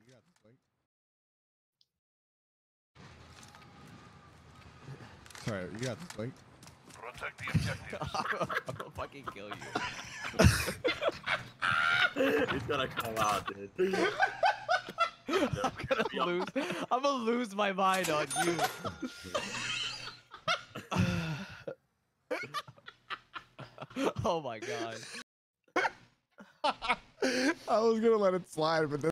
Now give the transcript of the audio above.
you got this, Blake. Sorry, you got this, Blake. Protect the objectives. I'm gonna fucking kill you. He's gonna come out, dude. I'm gonna lose my mind on you. Oh my god. I was gonna let it slide, but then